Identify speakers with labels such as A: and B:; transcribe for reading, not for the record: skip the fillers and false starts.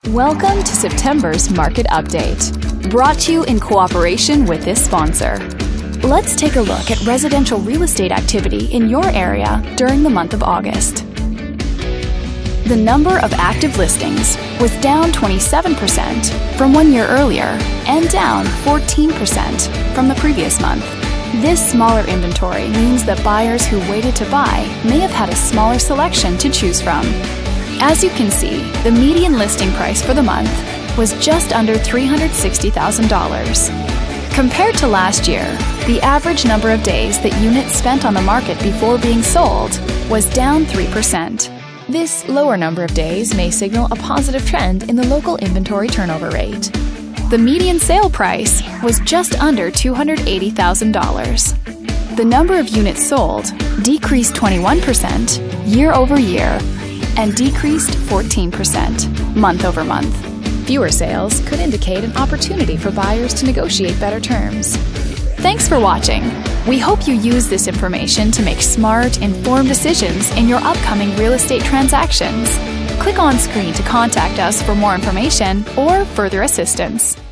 A: Welcome to September's Market Update, brought to you in cooperation with this sponsor. Let's take a look at residential real estate activity in your area during the month of August. The number of active listings was down 27% from 1 year earlier and down 14% from the previous month. This smaller inventory means that buyers who waited to buy may have had a smaller selection to choose from. As you can see, the median listing price for the month was just under $360,000. Compared to last year, the average number of days that units spent on the market before being sold was down 3%. This lower number of days may signal a positive trend in the local inventory turnover rate. The median sale price was just under $280,000. The number of units sold decreased 21% year over year and decreased 14% month over month. Fewer sales could indicate an opportunity for buyers to negotiate better terms. Thanks for watching. We hope you use this information to make smart, informed decisions in your upcoming real estate transactions. Click on screen to contact us for more information or further assistance.